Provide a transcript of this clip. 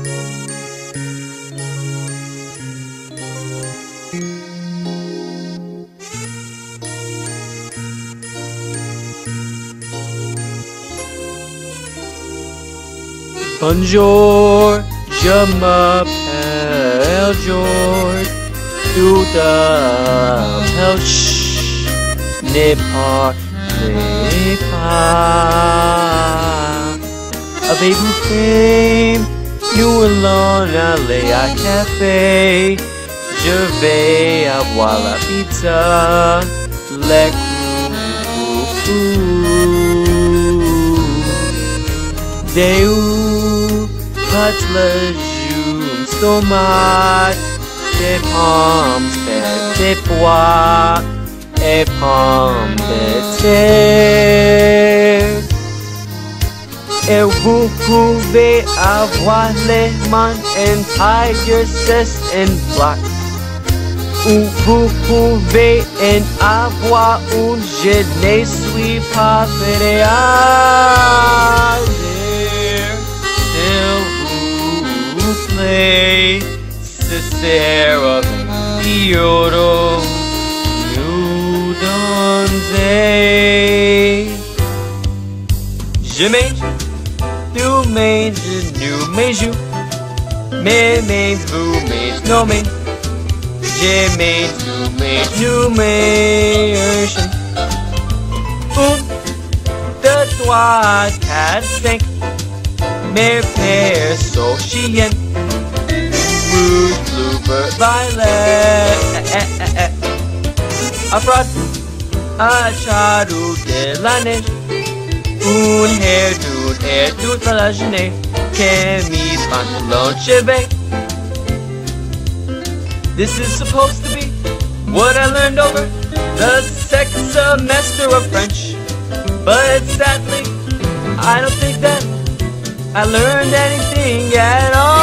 Bonjour, je m'appelle George. Tu t'appelles ne parlez pas. Avez-vous faim? Nous allons aller à café. Je vais avoir la pizza, les coups. Déu, pas legumes, tomates, des pommes, des pois et pommes de terre. Et vous pouvez avoir les mains entières en bloc. Ou vous pouvez en avoir une, je ne suis pas prêt à lire. S'il vous plaît, ce sera bientôt nous donner. Je mange, tu manges, nous mangeons, mais vous mangez, non mais. Je mange, nous mangeons. 1, 2, 3, 4, 5. Mes pères sont chiens. Rouge, blue, violet. A frog, a charo de la neige. Un hairdo de la journée. Que mis pantalons cheveux. This is supposed to be what I learned over the second semester of French. But sadly, I don't think that I learned anything at all.